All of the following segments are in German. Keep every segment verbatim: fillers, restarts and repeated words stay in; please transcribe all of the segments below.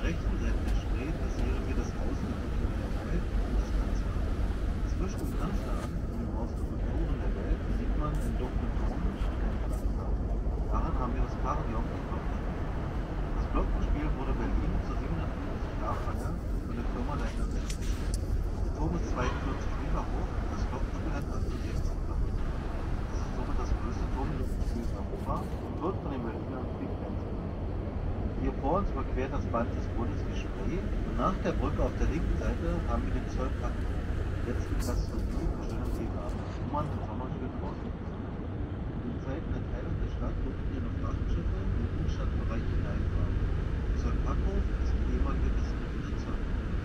rechten Seite der Spree passieren wir das Haus mit der Welt und das Kanzleramt. Zwischen dem Kanzleramt und dem Haus der Kulturen der Welt sieht man den dunklen Turm und Stadtplatz. Daran haben wir das Pavillon gegründet. Das Glockenspiel wurde Berlin zur siebenhundertfünfzig Jahrfeier von der Firma Leiter ersetzt. Der Turm ist zweiundvierzig Meter hoch und das Glockenspiel hat achtundsechzig Glocken. Das ist somit das größte Turmglockenspiel in Europa und wird von den Berlinern Big Band genannt. Hier vor uns überquert das Band des Bundes die Spree und nach der Brücke auf der linken Seite haben wir den Zollplatz. Jetzt die Gastronomie und schönen Teegarten, wo man im Sommer schön draußen ist. In den Zeiten der Teilung der Stadt durften hier noch Frachtschiffe in den Innenstadtbereich hineinfahren. Zollpackhof ist die ehemalige Gaststätte der Zoll.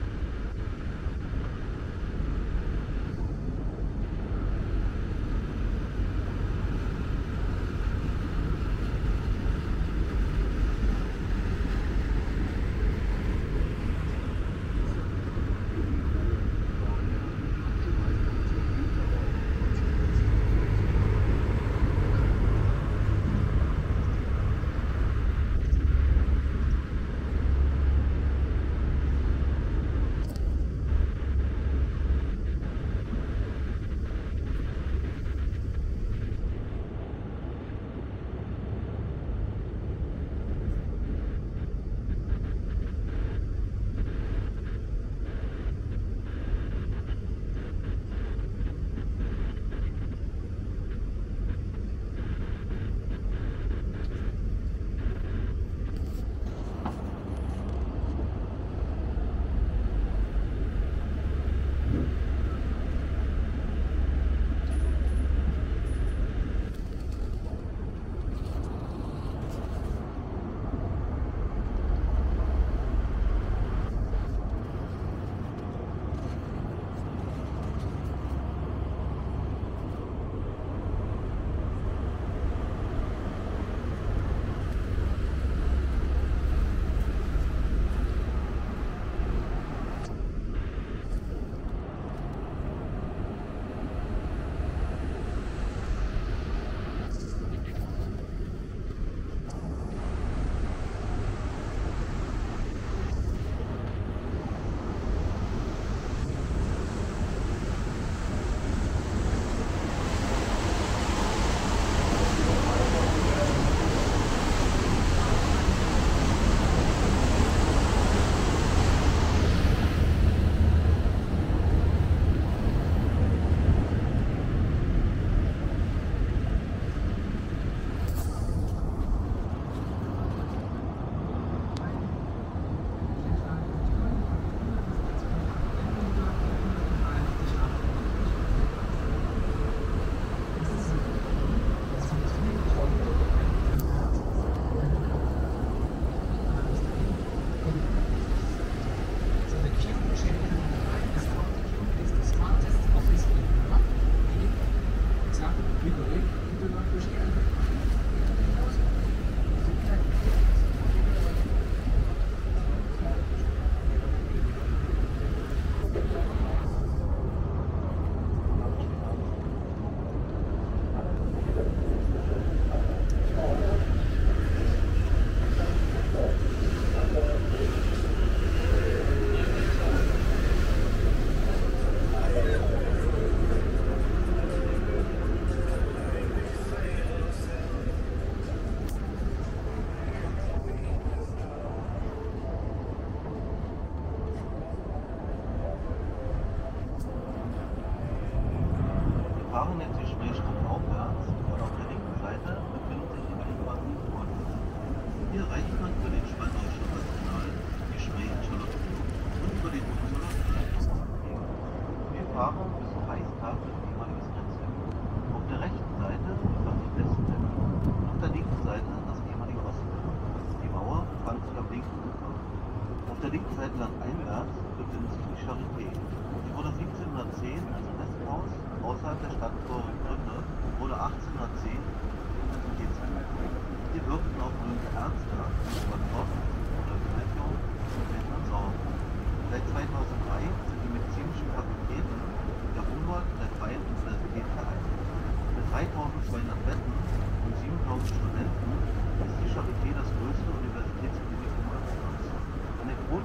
dreitausendzweihundert Betten und siebentausend Studenten ist die Charité das größte Universitätsklinikum Europas. Eine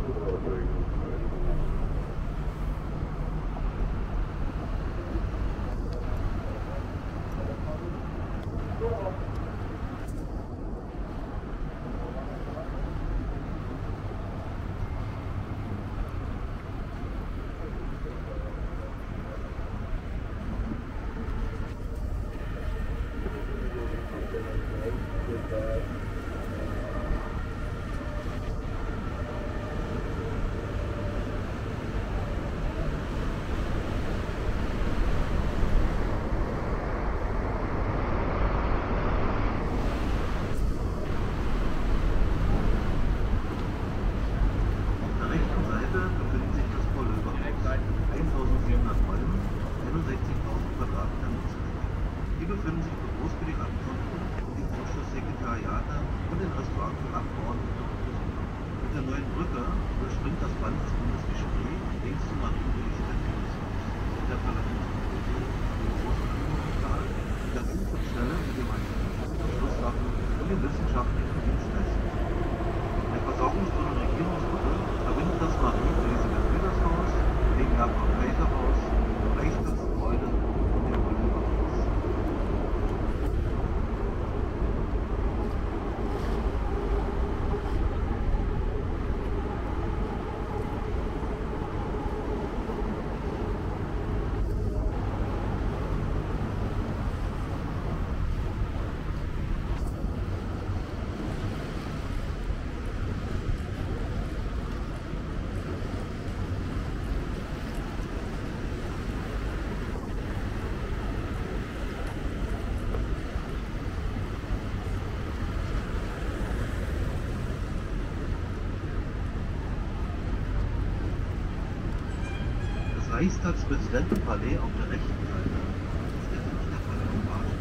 Reichstagspräsidentenpalais auf der rechten Seite. Das ist jetzt nicht der Fall am Bahnhof.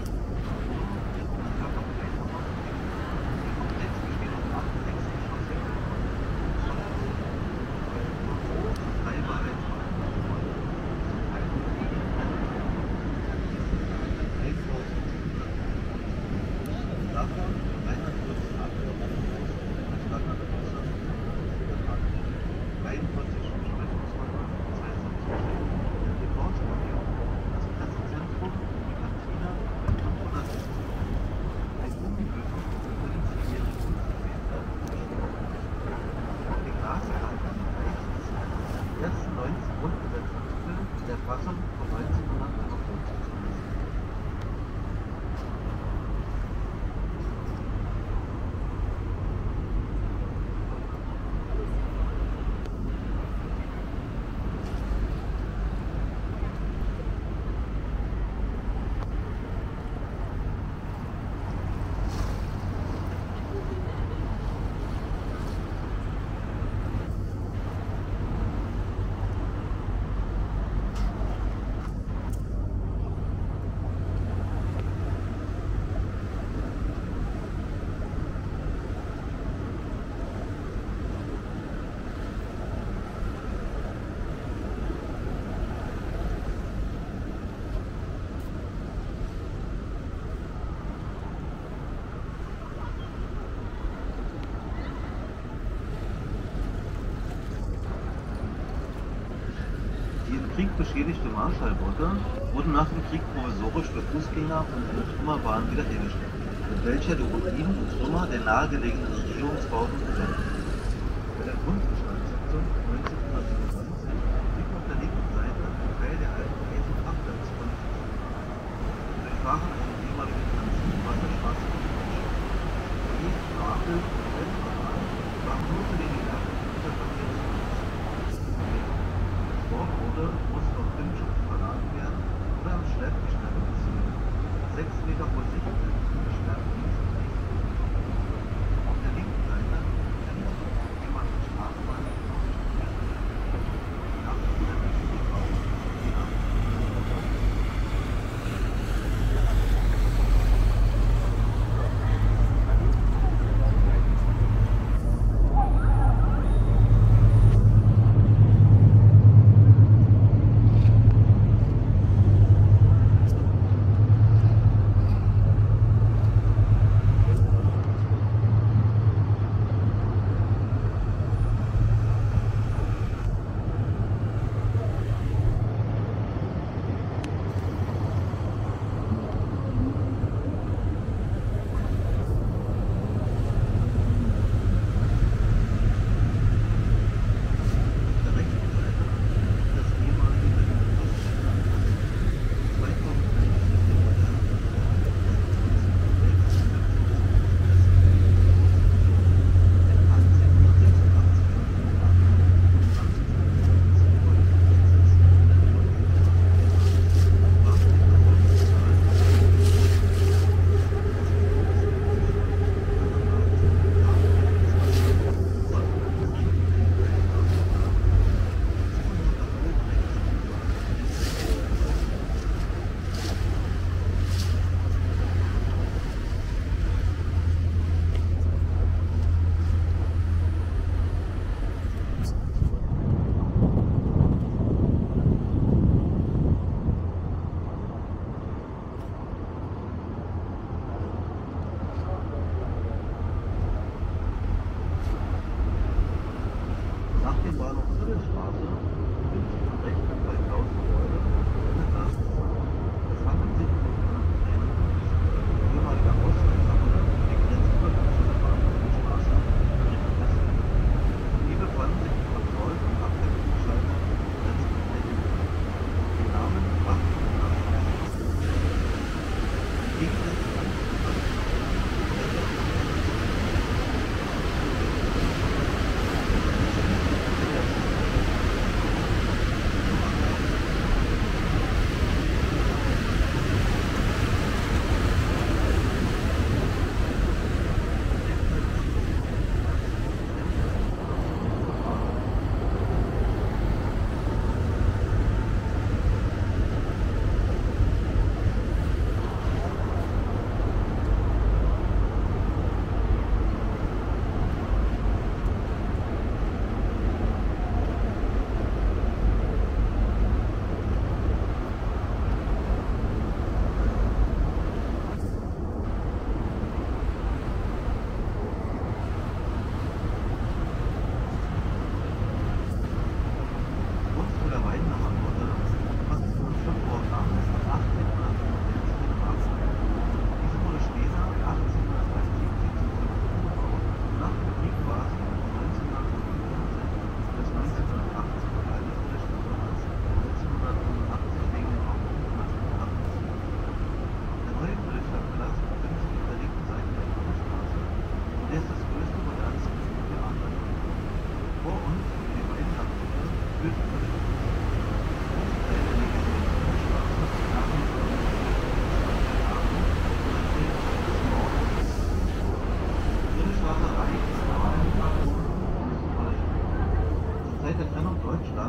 Ich glaube, auf der rechten Seite. Der Komplex besteht aus achtundsechzig Geschossen. Drei Wahrheitswagen. Zum Teil davon dreihundertvierzig Abwehrwaffen als Standardwasser. einundvierzig Besprechungsräume. Das Pressezentrum, die Kantine und fünfhundert ein Gummibügel für den zivilen Kunstgebiet. Die Glaskarte rechts die ersten neunzig Grundgesetzartikel der Fassung von neunzehnhundertneunundfünfzig zu lesen. Krieg beschädigte Marschallbrücke wurden nach dem Krieg provisorisch für Fußgänger und eine Trümmerbahn wiederhergestellt, mit welcher die Ruinen und Trümmer der nahegelegenen Regierungsbauten besetzen. Bei der Grundbestandssitzung neunzehnhundertsiebenundneunzig liegt auf der linken Seite ein Teil der alten Eisenkraftwerkskonstruktion. Wir durchfahren eine ehemalige Transit-Wasserstraße durch Deutschland. Die Neapel und Weltbahn waren nur für den Gewerbe dieser Verkehr zugelassen. Dort wurde, musste auf Filmschutz verladen werden oder am Schleppgestell beziehen. Sechs Meter vor Sicht sind gesperrt links und rechts. Auf der linken Seite befindet sich die ehemalige Straßenbahn. Nach der Bau die Nacht.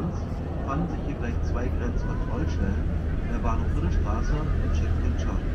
Deutschlands fanden sich hier gleich zwei Grenzkontrollstellen, der Bahnhof Straße und Checkpoint Charlie.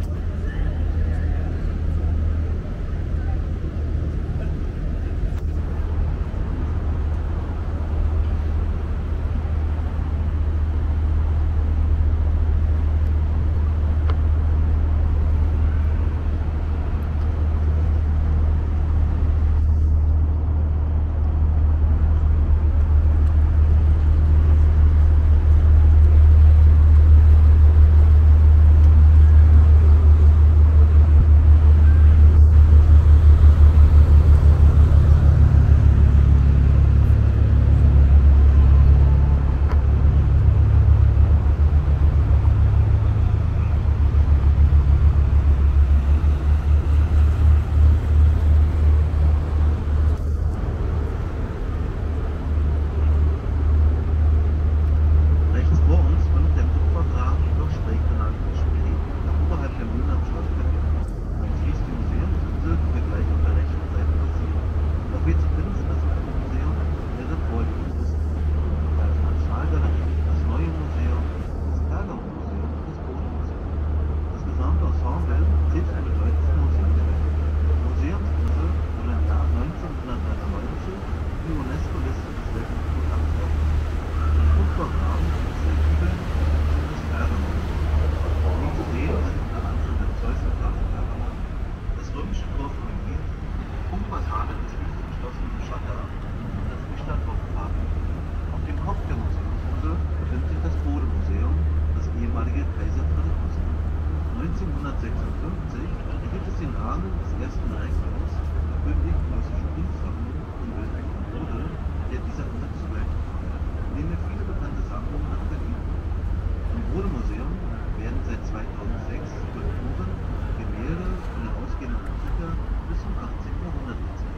neunzehnhundertsechsundfünfzig erhielt es den Namen des ersten Rektors der Königlichen Preußischen Kunstsammlung in Wilhelm wurde, der dieser Ansatz zugeleitet wurde, in dem er viele bekannte Sammlungen nach Berlin bringt. Im Bode-Museum werden seit zweitausendsechs Skulpturen, Gemälde und der ausgehende Musiker bis zum achtzehnten Jahrhundert gezeigt.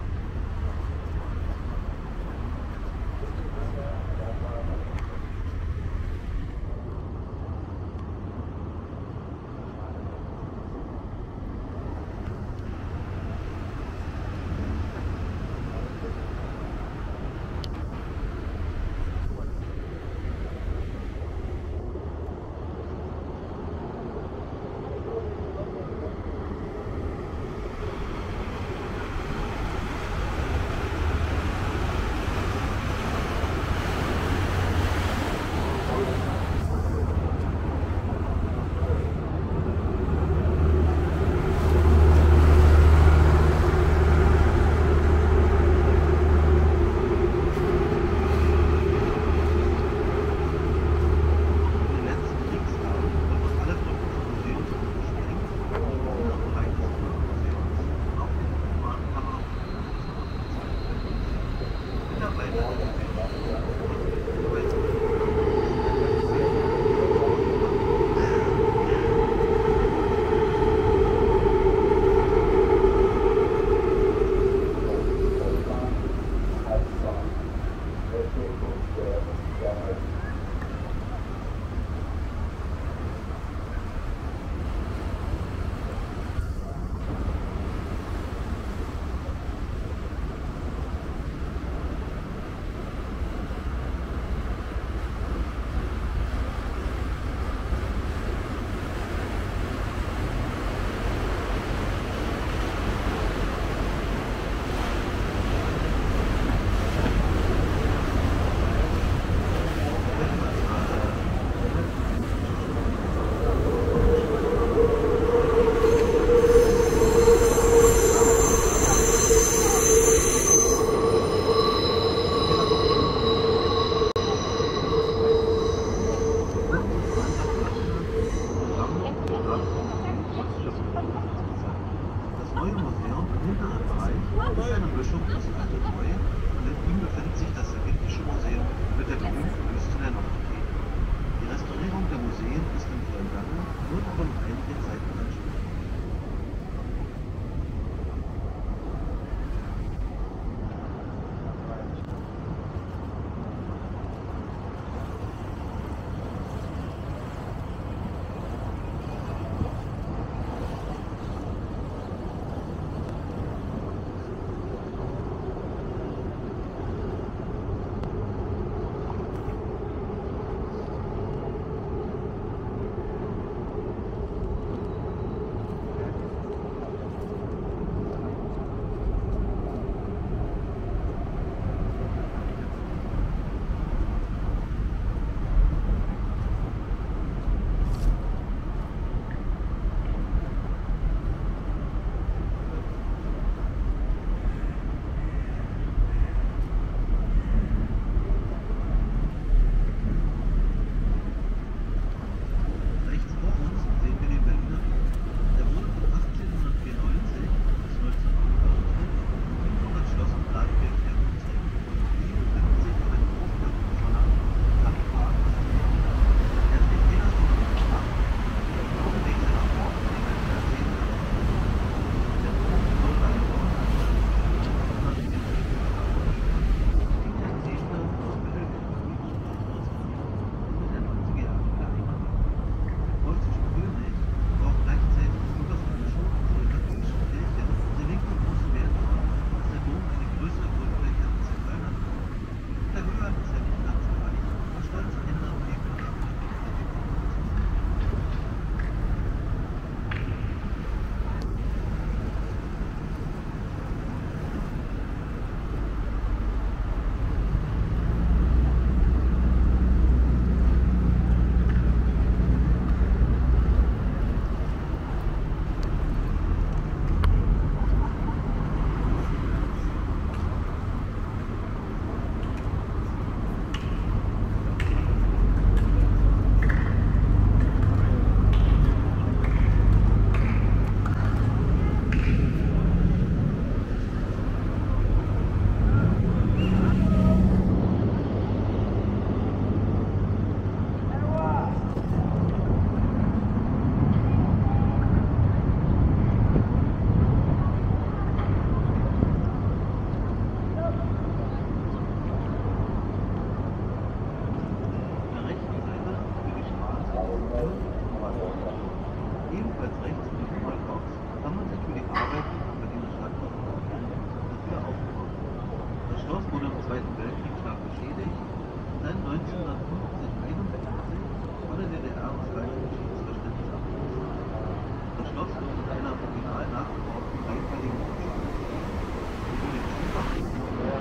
Zweiten Weltkrieg stark beschädigt. Dann neunzehnhundertfünfzig einundfünfzig von der D D R aus kalten Geschichtsverständnis abgeschlossen. Das Schloss wird mit einer original nachgebauten dreiteiligen Fassade über den Zugang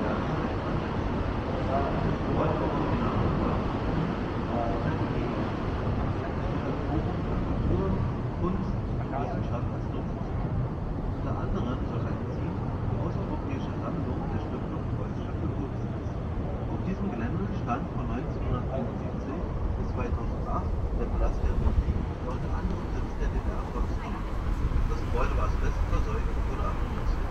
Kunst, Wissenschaft als Nutzen. Unter anderem soll ein Ziel die außereuropäische Sammlung der Stiftung preußischer Kulturbesitz. Auf diesem Gelände stand von neunzehnhundertfünfundsiebzig bis zweitausendacht der Palast der Republik, der unter anderem Sitz der D D R-Volkskammer. Das Gebäude war asbest verseucht und wurde abgenutzt.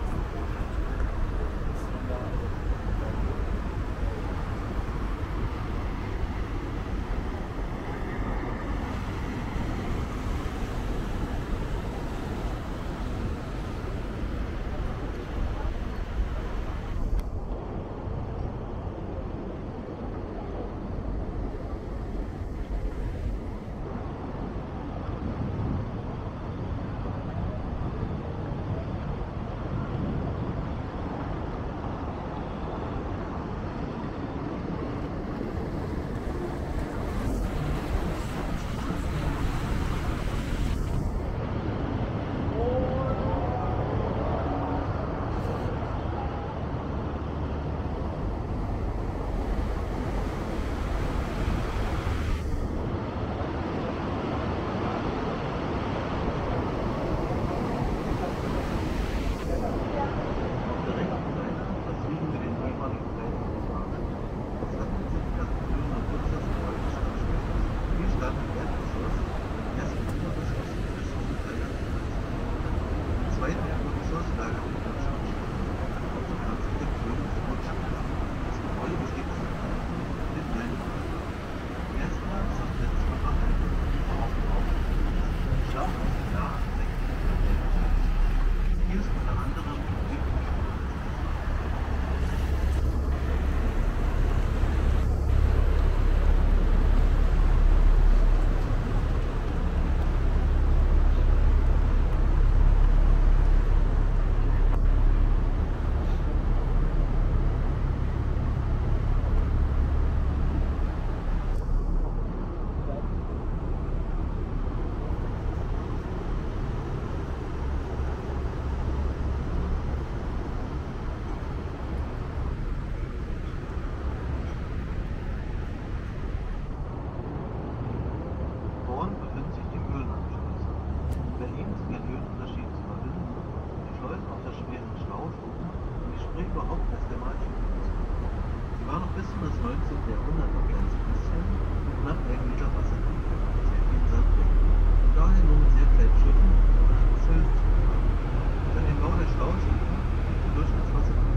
neunzehnten. Jahrhundert noch ganz bisschen und knapp ein Meter Wasser. Sehr viel Sandring. Und daher nur mit sehr kleinen Schiffen und Zöllen zu fahren. Seit dem Bau der Stauschienen liegt die Durchschnittswasser